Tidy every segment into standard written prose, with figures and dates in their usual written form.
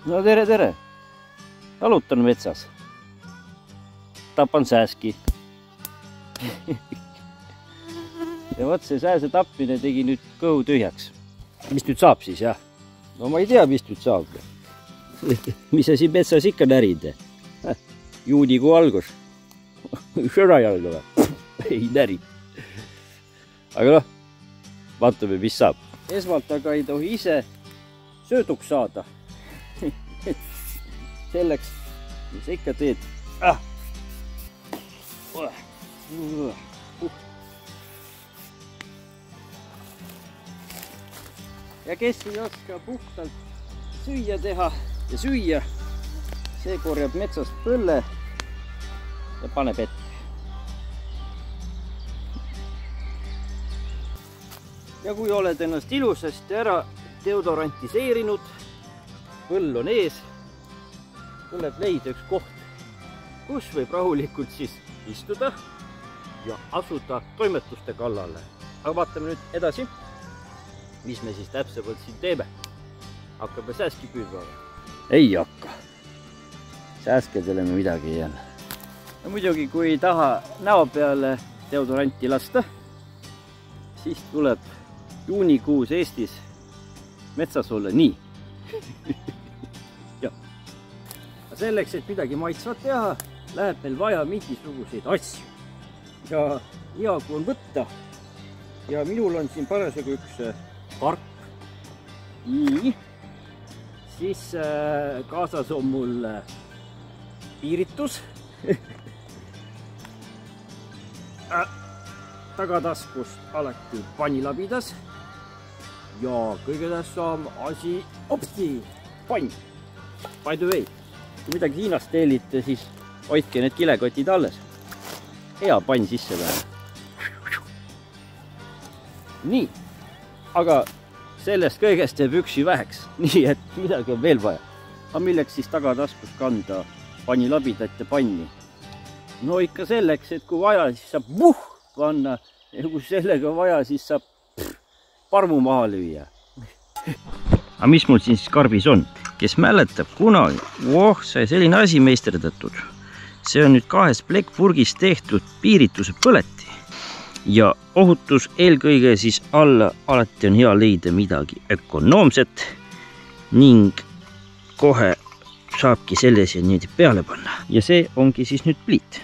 No tere, tere! Jalutan metsas. Tapan sääski. Ja vot see sääse tapmine tegi nüüd kõhu tühjaks. Mis nüüd saab siis, jah? No ma ei tea, mis nüüd saab. Mis sa siin metsas ikka närid? Juunikuu algus. Sõrajalga või? Ei näri. Aga noh, vaatame, mis saab. Esmalt aga ei tohi ise sööduks saada. Selleks, mis sa ikka teed. Ja kes ei oska puhtalt süüa teha ja süüa, see korjab metsast põlle ja paneb ette. Ja kui oled ennast ilusasti ära deodorantiseerinud, põll on ees, tuleb leida üks koht, kus võib rahulikult siis istuda ja asuda toimetuste kallale. Aga vaatame nüüd edasi, mis me siis täpsemalt siin teeme. Hakkame sääski püüdma. Ei hakka. Sääskedele me midagi ei anna. Ja muidugi, kui ei taha näo peale deodoranti lasta, siis tuleb juunikuus Eestis metsas olla nii. Ja. Selleks, et midagi maitsvat teha, läheb meil vaja mingisuguseid asju. Ja hea, kui on võtta. Ja minul on siin parasjagu üks karp. Nii. Siis kaasas on mul piiritus. Tagataskust alati panilabidas. Ja kõige tähtsam asi, opsti, pann. By the way, kui midagi Hiinast teelite, siis hoidke need kilekotid alles. Hea pann sisse läheb. Nii, aga sellest kõigest jääb üksi väheks. Nii, et midagi on veel vaja. Aga milleks siis tagataskus kanda panilabidat ja panni? No ikka selleks, et kui vaja, siis saab panna. Ja kui sellega vaja, siis saab parmu maha lüüa. Aga mis mul siin karbis on? Kes mäletab kunagi, sai selline asi meisterdatud. See on nüüd 2 plekkpurgist tehtud piirituse põleti. Ja ohutus eelkõige siis alla alati on hea leida midagi ökonoomset ning kohe saabki selle siia niimoodi peale panna. Ja see ongi siis nüüd pliit.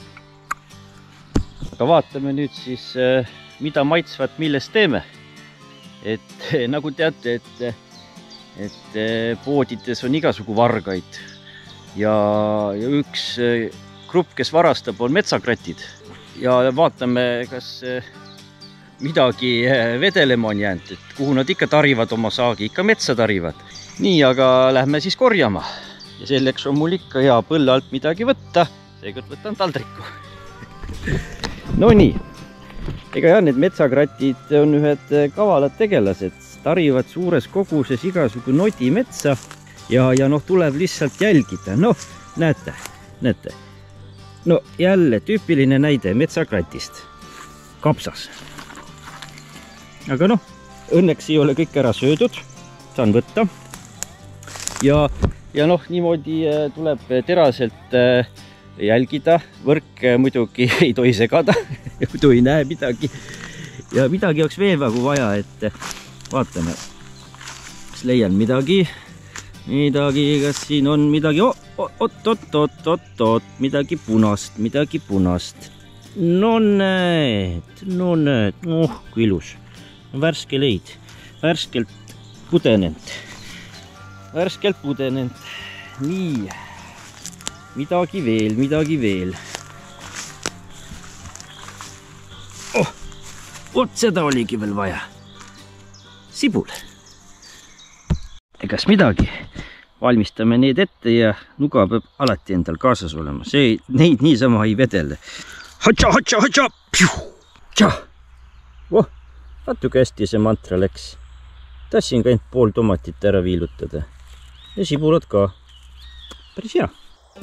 Aga vaatame nüüd siis, mida maitsvat millest teeme. Et nagu teate, et poodides on igasugu vargaid ja üks grupp, kes varastab, on metsakratid. Ja vaatame, kas midagi vedelema on jäänud, et kuhu nad ikka tarivad oma saagi, ikka metsa tarivad. Nii, aga lähme siis korjama. Ja selleks on mul ikka hea põlle alt midagi võtta, seekord võtan taldriku. No nii, ega jah, need metsakratid on ühed kavalad tegelased, tarivad suures koguses igasugu nodi metsa ja noh, tuleb lihtsalt jälgida. Noh, näete. No jälle tüüpiline näide metsakratist. Kapsas. Aga noh, õnneks ei ole kõik ära söödud, saan võtta. Ja noh, niimoodi tuleb teraselt jälgida, võrk muidugi ei tohi segada, muidu ei näe midagi. Ja midagi oleks veel nagu vaja, et vaatame, kas leian midagi, kas siin on midagi, midagi punast. No näed, kui ilus, värske leid, värskelt pudenenud. Nii. Midagi veel. Vot seda oligi veel vaja. Sibul. Egas midagi. Valmistame need ette ja nuga peab alati endal kaasas olema. See neid niisama ei vedele. Hatša! Tša! Natuke hästi see mantra läks. Tassin ka ainult pool tomatit ära viilutada. Ja sibulad ka. Päris hea.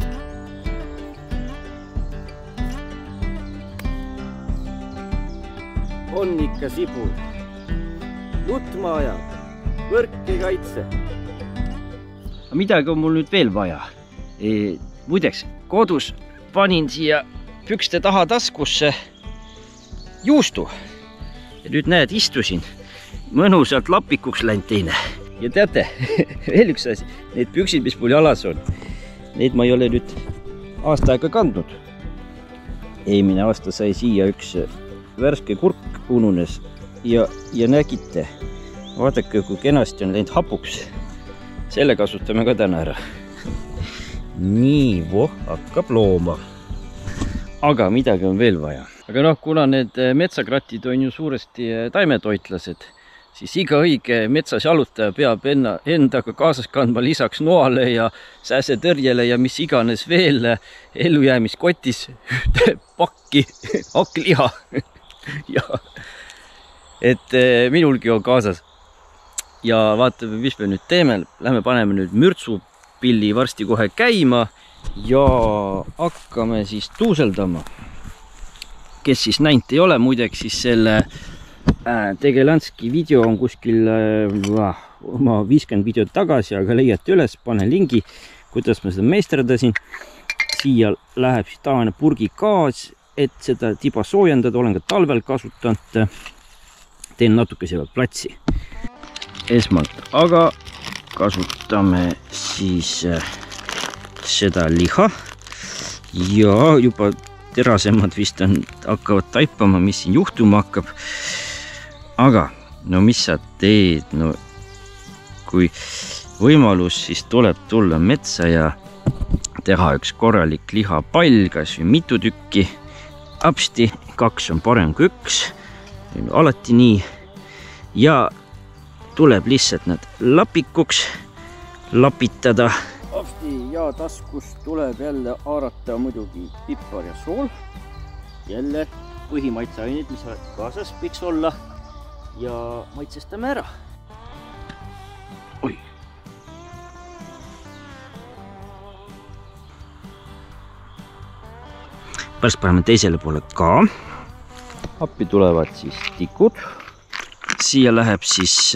On ikka sibul. Nutma ajab, võrk ei kaitse. midagi on mul nüüd veel vaja. Muideks, kodus panin siia pükste taha taskusse juustu. Ja nüüd näed, istusin. Mõnusalt lapikuks läinud teine. Ja teate, veel üks asi. Need püksid, mis mul jalas on, neid ma ei ole nüüd aasta aega kandnud. Eelmine aasta sai siia üks värske kurk ununes ja nägite, vaadake, kui kenasti on läinud hapuks. Selle kasutame ka täna ära. Nii, hakkab looma. Aga midagi on veel vaja. Aga noh, kuna need metsakratid on ju suuresti taimetoitlased, siis iga õige metsas jalutaja peab endaga kaasas kandma lisaks noale ja sääsetõrjele ja mis iganes veel ellujäämiskotis ühte pakki hakkliha. Ja, et minulgi on kaasas. Ja vaatame, mis me nüüd teeme. Lähme paneme nüüd mürtsupilli varsti kohe käima ja hakkame siis tuuseldama. Kes siis näinud ei ole, muideks siis selle Tegelanski video on kuskil oma 50 videot tagasi, aga leiate üles, panen lingi, kuidas ma seda meisterdasin. Siia läheb siis tavaline purgigaas, et seda tiba soojendada, olen ka talvel kasutanud. Teen natuke seal platsi. Esmalt, aga kasutame siis seda liha ja juba terasemad vist hakkavad taipama, mis siin juhtuma hakkab. Aga, no mis sa teed? No, kui võimalus, siis tuleb tulla metsa ja teha üks korralik lihapall, kas või mitu tükki. Apsti, 2 on parem kui 1. Alati nii. Ja tuleb lihtsalt nad lapikuks lapitada. Apsti ja taskust tuleb jälle haarata muidugi pipar ja sool. Jälle põhimaitseained, mis kaasas võiks olla. Ja maitsestame ära. Oi. Pärast paneme teisele poole ka. Appi tulevad siis tikud. Siia läheb siis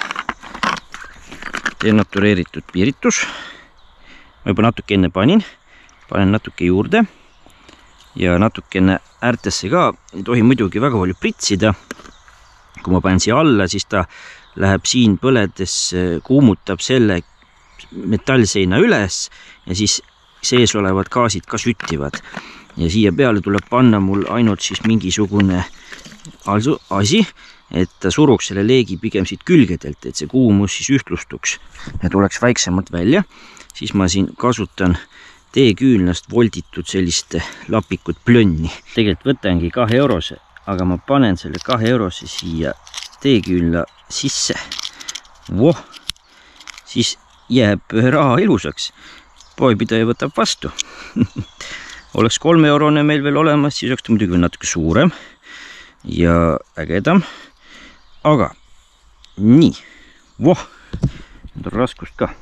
denatureeritud piiritus. Ma juba natuke enne panen natuke juurde ja natukene äärtesse ka. Ei tohi muidugi väga palju pritsida. Kui ma panen siia alla, siis ta läheb siin põledes, kuumutab selle metallseina üles ja siis sees olevad gaasid ka süttivad. Ja siia peale tuleb panna mul ainult siis mingisugune asi, et ta suruks selle leegi pigem siit külgedelt, et see kuumus siis ühtlustuks ja tuleks väiksemalt välja. Siis ma siin kasutan teeküünlast volditud sellist lapikut plönni. Tegelikult võtangi 2 eurose, aga ma panen selle 2 eurose siia teeküünla sisse. Voh, siis jääb raha ilusaks. Poepidaja võtab vastu. Oleks 3 eurone meil veel olemas, siis oleks ta muidugi natuke suurem ja ägedam. Aga nii, voh, nüüd on raskust ka.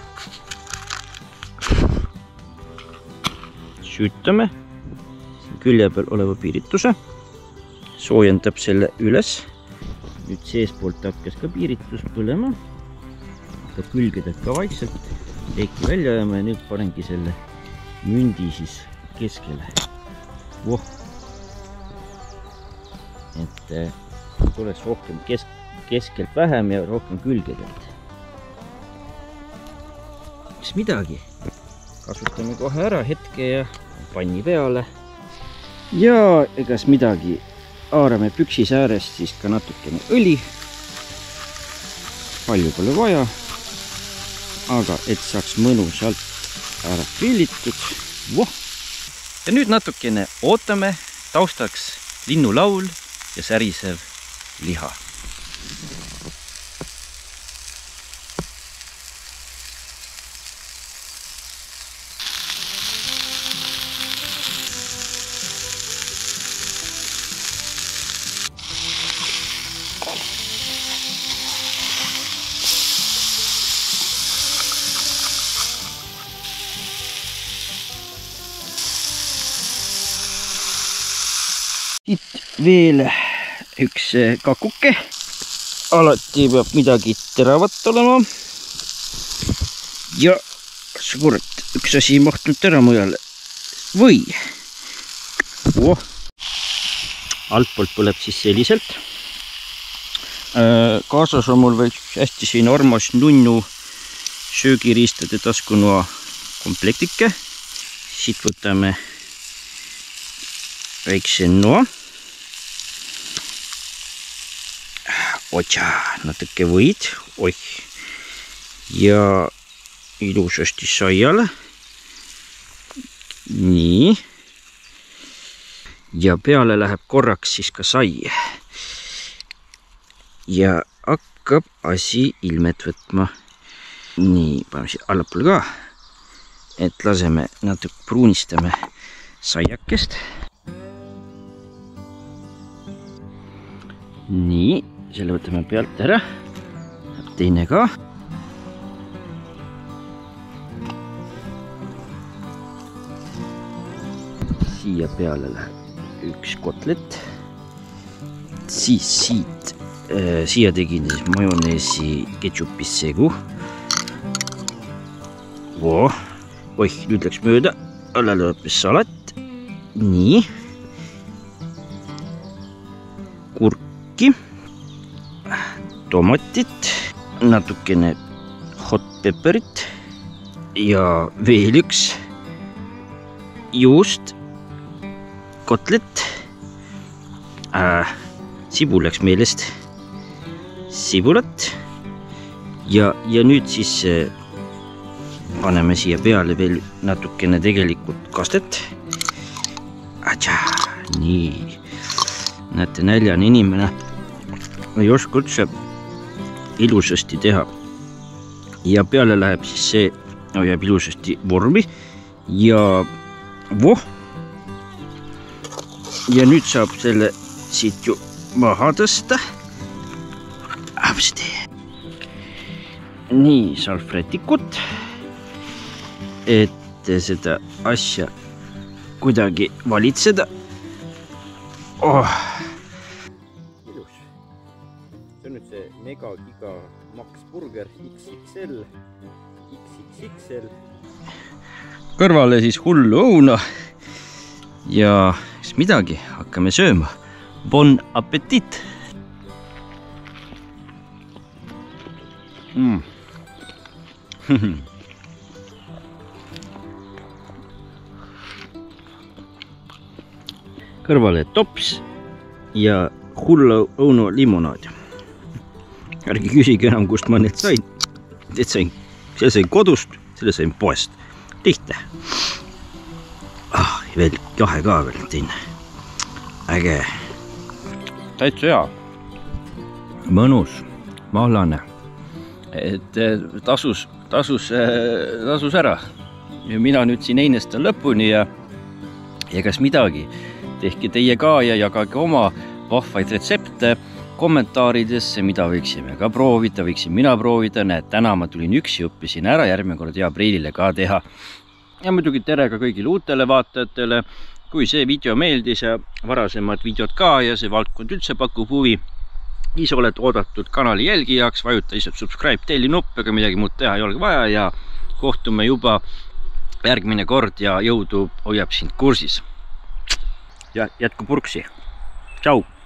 Sütame külje peal oleva piirituse, soojendab selle üles. Nüüd seespoolt hakkas ka piiritus põlema, hakkab külgedelt ka vaikselt leeki välja ajama ja nüüd panengi selle mündi siis keskele. Voh. Et tuleks rohkem keskelt vähem ja rohkem külgedelt. Mis midagi? Kasutame kohe ära hetke ja panni peale. Ja egas midagi, haarame püksis äärest siis ka natukene õli. Palju pole vaja, aga et saaks mõnusalt ära grillitud. Voh! Ja nüüd natukene ootame, taustaks linnulaul ja särisev liha. Siit veel üks kakuke. Alati peab midagi teravat olema. Ja kurat, üks asi ei mahtunud ära mujale. Või altpoolt põleb siis selliselt. Kaasas on mul veel hästi siin armas nunnu söögiriistade taskunoa komplektike. Siit võtame väikse noa. Otsa, natuke võid. Oih. Ja ilusasti saiale. Nii. Ja peale läheb korraks siis ka sai. Ja hakkab asi ilmet võtma. Nii, paneme siia allapoole ka. Et laseme natuke pruunistame saiakest. Nii, selle võtame pealt ära. Teine ka. Siia peale läheb üks kotlet. Siis siit, siia tegin siis majoneesi ketšupis segu. Oih, nüüd läks mööda. Alla lõppes salat. Nii. Kurki. Tomatit. Natukene hot pepperit. Ja veel üks. Juust. Kotlet. Sibul läks meelest. Sibulat. Ja nüüd siis paneme siia peale veel natukene tegelikult kastet. Nii. Näete, näljane inimene ei oska üldse ilusasti teha. Ja peale läheb siis see, jääb ilusasti vormi. Ja ja nüüd saab selle siit ju maha tõsta. Nii, salvrätikut. Et seda asja kuidagi valitseda. Ilus. See on nüüd see Mega Giga Max Burger XXL. Kõrvale siis hullu õuna. Ja siis midagi, hakkame sööma. Bon appetit! Kõrvale tops ja hullu õunu limonaad. Ärge küsige enam, kust ma need sain. Selle sain kodust, selle sain poest. Lihtne. Veel jahe ka veel teine. Äge. Täitsa hea. Mõnus, mahlane. Et tasus ära. Ja mina nüüd siin einestan lõpuni ja kas midagi. Tehke teie ka ja jagage oma vahvaid retsepte kommentaaridesse, mida võiksime ka proovida, võiksin mina proovida. Näed, täna ma tulin üksi, õppisin ära, järgmine kord hea Preilile ka teha. Ja muidugi tere ka kõigile uutele vaatajatele. Kui see video meeldis ja varasemad videod ka ja see valdkond üldse pakub huvi, siis oled oodatud kanali jälgijaks, vajuta lihtsalt subscribe telli nupp, ega midagi muud teha ei ole vaja ja kohtume juba järgmine kord ja jõudu hoiab sind kursis. Ja jätku purksi. Tšau!